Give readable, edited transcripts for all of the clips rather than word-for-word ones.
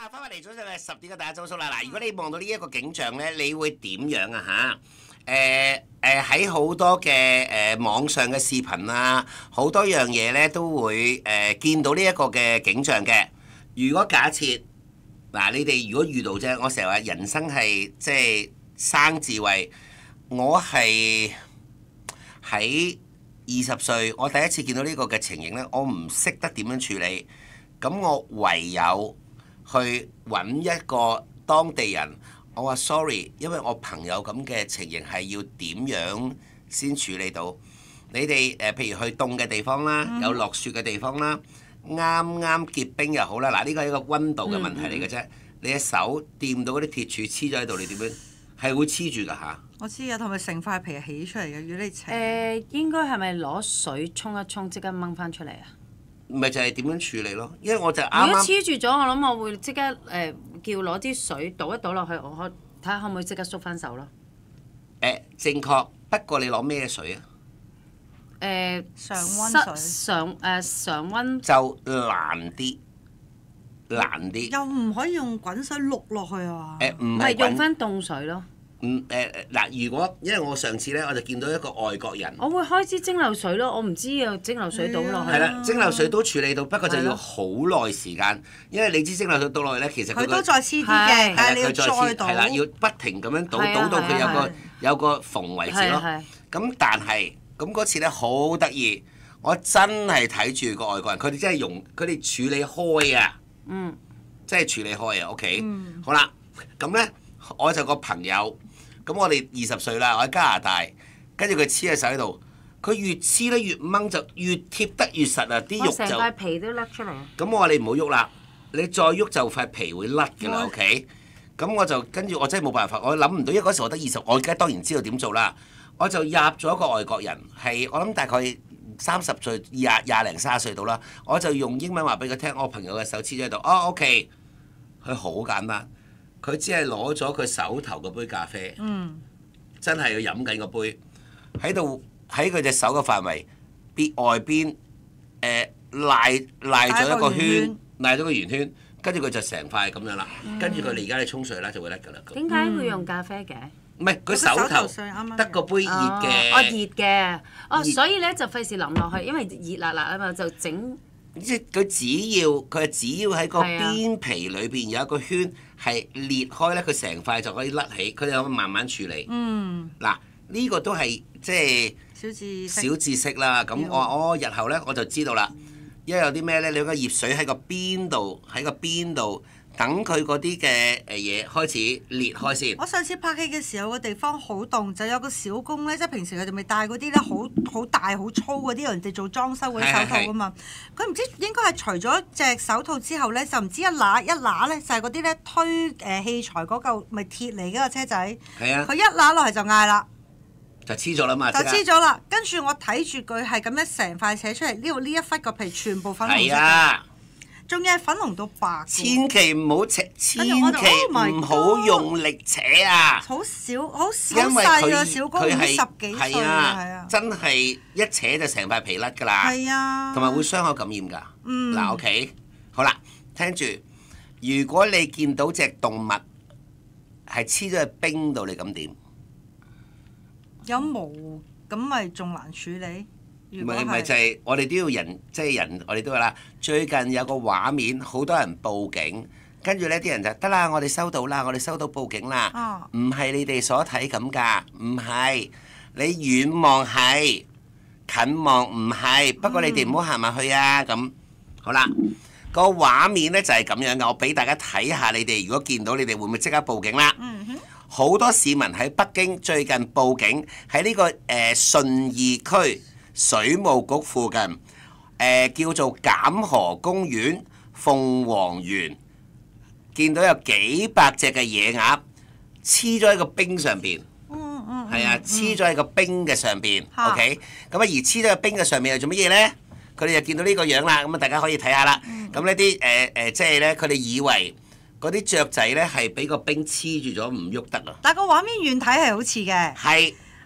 翻返嚟早上嘅10點嘅大家早數啦。嗱，如果你望到呢一個景象咧，你會點樣啊？喺好多嘅網上嘅視頻啊，好多樣嘢咧都會見到呢一個嘅景象嘅。如果假設嗱，你哋如果遇到啫，我成日話人生係即係生智慧。我係喺20歲，我第一次見到呢個嘅情形咧，我唔識得點樣處理，咁我唯有去揾一個當地人，我話 sorry， 因為我朋友咁嘅情形係要點樣先處理到？你哋譬如去凍嘅地方啦，有落雪嘅地方啦，啱啱結冰又好啦，嗱呢個係一個溫度嘅問題嚟嘅啫。你嘅手掂到嗰啲鐵柱黐咗喺度，你點樣？係會黐住㗎嚇。 我知啊，同埋成塊皮係起出嚟嘅，如果你扯。 應該係咪攞水沖一沖，即刻掹翻出嚟啊？ 咪就係點樣處理咯？因為我就如啱啱果黐住咗，我諗我會即刻叫攞啲水倒一倒落去，我睇下可唔可以即刻縮翻手咯。 正確，不過你攞咩水啊？ 常溫水。 常溫就難啲，難啲。 又唔可以用滾水渌落去啊？ 唔係係用翻凍水咯。 嗱，如果因為我上次咧，我就見到一個外國人， 我會開支蒸餾水咯，我唔知啊，蒸餾水倒落去。 係啦，蒸餾水都處理到，不過就要好耐時間，因為你知蒸餾水倒落去咧，其實佢都再黐啲嘅，但係你要再倒。 係啦，要不停咁樣倒，倒到佢有個縫為止咯。咁但係咁嗰次咧好得意，我真係睇住個外國人，佢哋真係佢哋處理開啊，真係處理開啊。OK，好啦，咁咧我就個朋友。咁我哋20歲啦，我喺加拿大，跟住佢黐喺手喺度，佢越黐咧越掹就越貼得越實啊！啲肉就成塊皮都甩出嚟。 咁我話你唔好喐啦，你再喐就塊皮會甩㗎啦。OK，咁我就跟住我真係冇辦法，我諗唔到，因為嗰時我得20，我而家當然知道點做啦。我就入咗一個外國人，係我諗大概30歲、廿零30歲到啦。我就用英文話俾佢聽，我朋友嘅手黐咗喺度。哦，OK，佢好簡單。佢只係攞咗佢手頭嗰杯咖啡，真係要飲緊個杯，喺度喺佢隻手嘅範圍，外邊賴咗一個圈，賴咗個圓圈，跟住佢就成塊咁樣啦。跟住佢哋而家你沖水啦，就會甩㗎啦。 點解會用咖啡嘅？ 唔係佢手頭得個杯熱嘅， 熱嘅，所以咧就費事淋落去，因為熱辣辣啊嘛，就整。 即係佢只要喺個邊皮裏邊有一個圈係裂開咧，佢成塊就可以甩起，佢哋可以慢慢處理。嗱，呢個都係即係小知識啦。咁我日後咧我就知道啦。因為有啲咩咧，你用個熱水喺個邊度，等佢嗰啲嘅嘢開始裂開先。 我上次拍戲嘅時候，個地方好凍，就有個小工咧，即係平時佢哋咪戴嗰啲咧好大好粗嗰啲人哋做裝修嗰啲手套噶嘛。佢唔知應該係除咗隻手套之後咧，就唔知一揦咧，就係嗰啲咧推器材嗰嚿咪鐵嚟嘅個車仔。 係啊。 佢一揦落嚟就嗌啦。 就黐咗啦嘛。 就黐咗啦，跟住我睇住佢係咁樣成塊扯出嚟，呢一忽個皮全部粉紅色。係啊。仲要係粉紅到白。 千祈唔好扯，千祈唔好用力扯啊！ 好細個小工，唔知10幾歲係啊，真係一扯就成塊皮甩㗎啦。 係啊， 同埋會傷口感染㗎。嗱，OK，好啦，聽住，如果你見到隻動物係黐咗喺冰度，你咁點？ 有毛咁咪仲難處理。 咪就係我哋都要人，即係人，我哋都話啦。最近有個畫面，好多人報警，跟住呢啲人就得啦，我哋收到啦，我哋收到報警啦。唔係你哋所睇咁㗎，唔係你遠望係，近望唔係。不過你哋唔好行埋去啊。咁好啦，個畫面呢就係咁樣嘅。我俾大家睇下，你哋如果見到，你哋會唔會即刻報警啦？好多市民喺北京最近報警，喺呢個順義區水務局附近，叫做錦河公園鳳凰園，見到有幾百隻嘅野鴨黐咗喺個冰上邊。係啊，黐咗喺個冰嘅上邊。OK， 咁啊而黐咗喺冰嘅上面係做乜嘢呢？佢哋就見到呢個樣啦。咁啊，大家可以睇下啦。咁呢啲即係咧，佢哋以為嗰啲雀仔咧係俾個冰黐住咗唔喐得啊。 但個畫面遠睇係好似嘅。 係。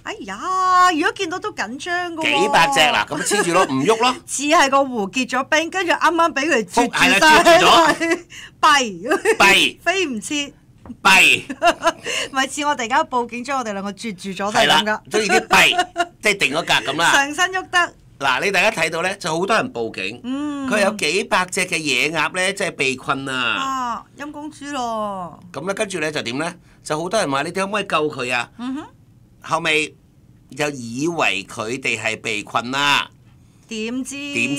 哎呀，如果見到都緊張㗎喎。 幾百隻嗱，咁黐住咯，唔喐咯。 似係個湖結咗冰，跟住啱啱俾佢啜住係啦晒， 啜住咗閉閉飛唔切， 閉咪似我哋而家報警將我哋兩個啜住咗都係啦係咁噶，， 中意啲閉，即係定咗格咁啦。 上身喐得。 嗱，你大家睇到咧，就好多人報警。佢有幾百隻嘅野鴨咧，即係被困啊！ 啊，陰公豬咯！ 咁咧，跟住咧就點咧？就好多人話你哋可唔可以救佢啊？後尾就以為佢哋係被困啦。 點知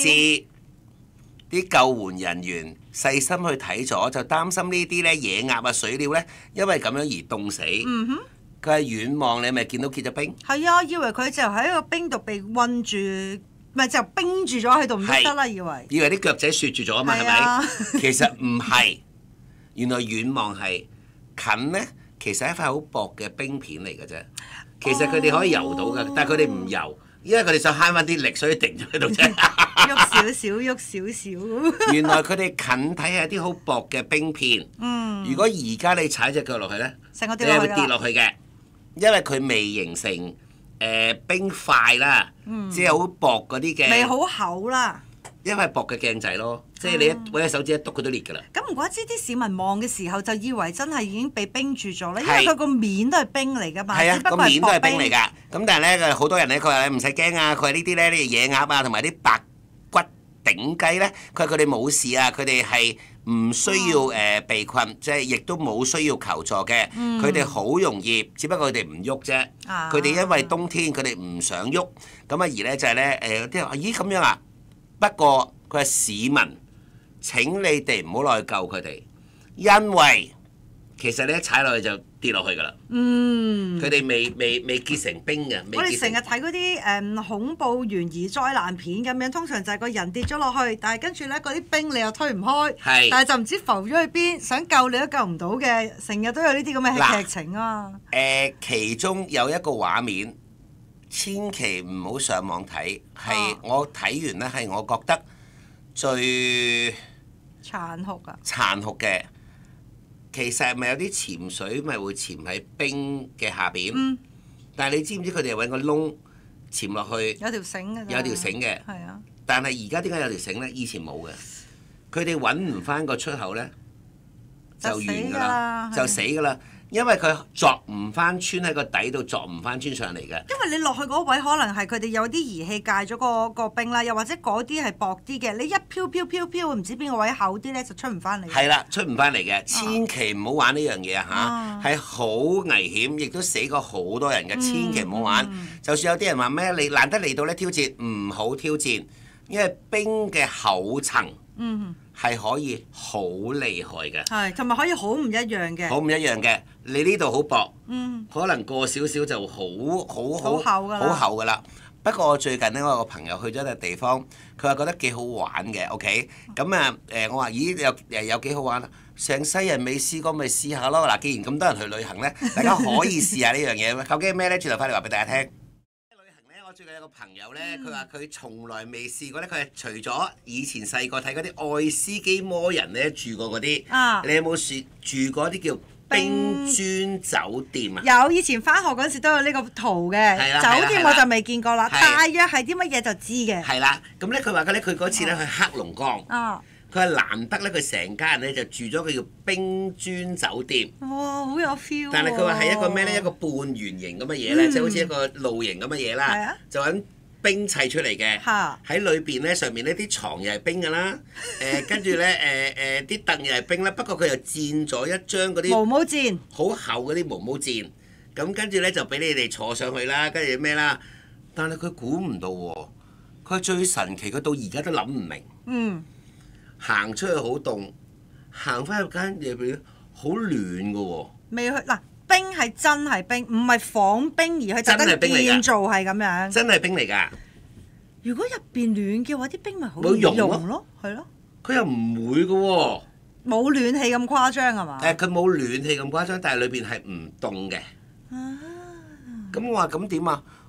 啲救援人員細心去睇咗，就擔心呢啲咧野鴨啊、水鳥咧，因為咁樣而凍死。佢係遠望，你咪見到結咗冰。 係啊，以為佢就喺個冰度被困住，咪就冰住咗喺度唔得啦，以為啲腳仔雪住咗啊嘛，係咪？其實唔係，原來遠望係近咧，其實係一塊好薄嘅冰片嚟嘅啫。其實佢哋可以游到嘅，但係佢哋唔游，因為佢哋想慳翻啲力，所以定咗喺度啫。 喐少少，喐少少。 原來佢哋近睇係一啲好薄嘅冰片。如果而家你踩隻腳落去咧， 成個你係會跌落去嘅，因為佢未形成冰塊啦，即係好薄嗰啲嘅。 未好厚啦。 因為薄嘅鏡仔咯，即係你揾隻手指一篤佢都裂㗎啦。 咁唔怪之啲市民望嘅時候就以為真係已經被冰住咗啦，因為佢個面都係冰嚟㗎嘛。 係啊，個面都係冰嚟㗎。咁但係咧，好多人咧，佢話唔使驚啊，佢話呢啲咧，呢啲野鴨啊，同埋啲白骨頂雞咧，佢話佢哋冇事啊，佢哋係唔需要被困，即係亦都冇需要求助嘅。佢哋好容易，只不過佢哋唔喐啫。佢哋因為冬天，佢哋唔想喐。咁啊而咧就係咧啲人話咦咁樣啊？不過佢係市民，請你哋唔好落去救佢哋，因為其實你一踩落去就跌落去㗎啦。佢哋未結成冰嘅。 我哋成日睇嗰啲恐怖懸疑災難片咁樣，通常就係個人跌咗落去，但係跟住咧嗰啲冰你又推唔開，但係就唔知浮咗去邊，想救你都救唔到嘅，成日都有呢啲咁嘅劇情啊。 其中有一個畫面。千祈唔好上網睇，係我睇完呢，係我覺得最殘酷啊！ 殘酷嘅，其實係咪有啲潛水咪會潛喺冰嘅下邊？但係你知唔知佢哋揾個窿潛落去？ 有條繩嘅。 有條繩嘅。 係啊。 但係而家點解有條繩呢？以前冇嘅，佢哋揾唔翻個出口呢，就完㗎啦，就死㗎啦。因為佢鑿唔翻穿喺個底度，鑿唔翻穿上嚟嘅。 因為你落去嗰位可能係佢哋有啲儀器戒咗個冰啦，又或者嗰啲係薄啲嘅，你一飄唔知邊個位厚啲咧，就出唔翻嚟。 係啦，出唔翻嚟嘅，千祈唔好玩呢樣嘢啊嚇，係好危險，亦都死過好多人嘅，千祈唔好玩。就算有啲人話咩，你難得嚟到咧挑戰，唔好挑戰，因為冰嘅厚層。係可以好厲害嘅， 係同埋可以好唔一樣嘅， 好唔一樣嘅。你呢度好薄，可能過少少就好厚㗎啦。不過我最近呢，我有個朋友去咗一個地方，佢話覺得幾好玩嘅。OK，咁啊我話咦有幾好玩啊？成世人未試過，咪試下咯。嗱，既然咁多人去旅行呢，大家可以試下呢樣嘢。究竟係咩呢？轉頭翻嚟話俾大家聽。最近有個朋友呢，佢話佢從來未試過呢。佢係除咗以前細個睇嗰啲愛斯基摩人呢住過嗰啲，你有冇住過啲叫冰磚酒店啊？ 有，以前翻學嗰時都有呢個圖嘅。酒店我就未見過啦，大約係啲乜嘢就知嘅。 係啦，咁呢佢話佢嗰次呢去黑龍江。佢係難得咧，佢成家人咧就住咗個叫冰磚酒店。 哇，好有 feel！ 但係佢話係一個咩咧？一個半圓形咁嘅嘢咧，即係好似一個露營咁嘅嘢啦。就揾冰砌出嚟嘅。喺裏邊咧，上面呢啲床又係冰㗎啦。跟住咧啲凳又係冰啦。不過佢又墊咗一張嗰啲毛毛墊， 好厚嗰啲毛毛墊。咁跟住咧就俾你哋坐上去啦，跟住咩啦？但係佢估唔到喎，佢最神奇，佢到而家都諗唔明。行出去好凍，行翻入間嘢邊好暖㗎喎。 未去嗱，冰係真係冰，唔係仿冰而去特登建造係咁樣。 真係冰嚟㗎。 如果入邊暖嘅話，啲冰咪好溶咯，係咯。 佢又唔會㗎喎。 冇暖氣咁誇張係嘛？ 佢冇暖氣咁誇張，但係裏邊係唔凍嘅。咁我話咁點啊？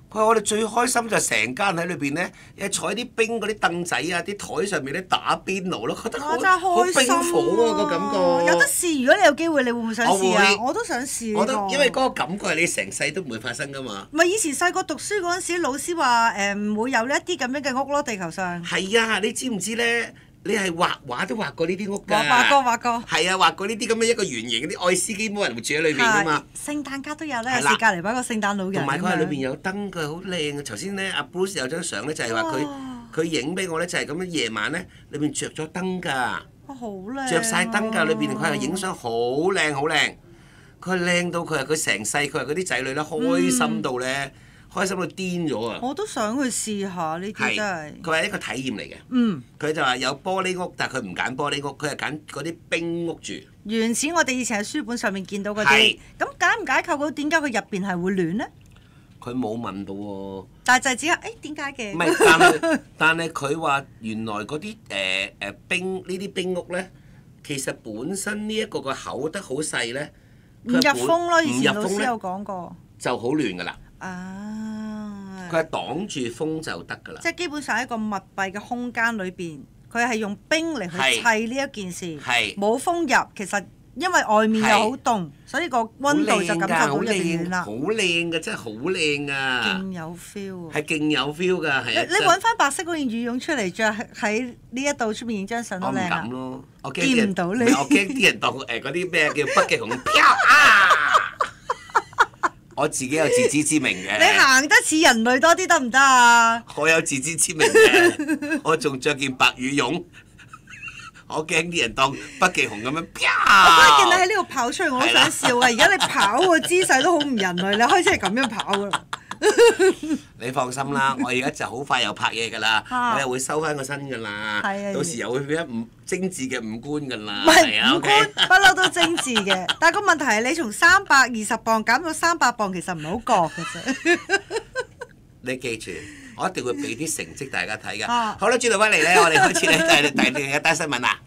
佢話我哋最開心就係成間喺裏邊咧，坐喺啲冰嗰啲凳仔啊、啲台上面咧打邊爐咯，覺得好真係好開心冰火啊個感覺。 有得試，如果你有機會，你會唔會想試啊？ 會我都想試。 我覺得因為嗰個感覺係你成世都唔會發生噶嘛。 唔係以前細個讀書嗰陣時，老師話唔會有一啲咁樣嘅屋咯，地球上。 係啊，你知唔知咧？你係畫畫都畫過呢啲屋㗎。 畫過。 係啊，畫過呢啲咁嘅一個圓形嗰啲愛斯基摩人會住喺裏邊㗎嘛。 聖誕卡都有咧，有時隔離擺個聖誕老人。 同埋佢係裏邊有燈㗎，好靚嘅。頭先咧，阿 Bruce 有張相咧，就係話佢影俾我咧，就係咁樣夜晚咧，裏邊着咗燈㗎。 好靚。 着晒燈㗎，裏邊佢係影相好靚好靚。佢係靚到佢係佢成世，佢係嗰啲仔女咧開心到咧。開心到癲咗啊！ 我都想去試下呢啲真係。 佢係一個體驗嚟嘅。佢就話有玻璃屋，但係佢唔揀玻璃屋，佢係揀嗰啲冰屋住。 原始我哋以前喺書本上面見到嗰啲。咁解唔解構到點解佢入邊係會暖呢？ 佢冇問到喎。 但係就係只係點解嘅？ 唔係，但係佢話原來嗰啲冰呢啲冰屋咧，其實本身呢一個口得好細咧， 唔入風咯。以前老師有講過。 就好暖㗎啦。 啊！ 佢係擋住風就得㗎啦。 即係基本上喺一個密閉嘅空間裏邊，佢係用冰嚟去砌呢一件事，冇風入。其實因為外面又好凍，所以個溫度就感受到入邊暖啦。 好靚㗎，真係好靚啊！ 勁有 feel 係勁有 feel 㗎，係啊！ 你揾翻白色嗰件羽絨出嚟着喺呢一度出面影張相都靚啊！ 我唔敢咯，我驚見唔到你。 我驚啲人當嗰啲咩叫北極熊飄啊！我自己有自知之明嘅。 你行得似人類多啲得唔得啊？ 我有自知之明嘅，我仲着件白羽絨，我驚啲人當北極熊咁樣飄。 我嗰日見你喺呢度跑出嚟，我都想笑啊！而家你跑個姿勢都好唔人類，你開始係咁樣跑㗎啦。 你放心啦，我而家就好快又拍嘢㗎啦，我又會收翻個身㗎啦，到時又會變咗精緻嘅五官㗎啦。 唔係五官不嬲都精緻嘅，但係個問題係你從320磅減到300磅，其實唔係好覺嘅啫。 你記住，我一定會俾啲成績大家睇㗎。好啦，轉頭翻嚟咧，我哋開始咧第二單新聞啦。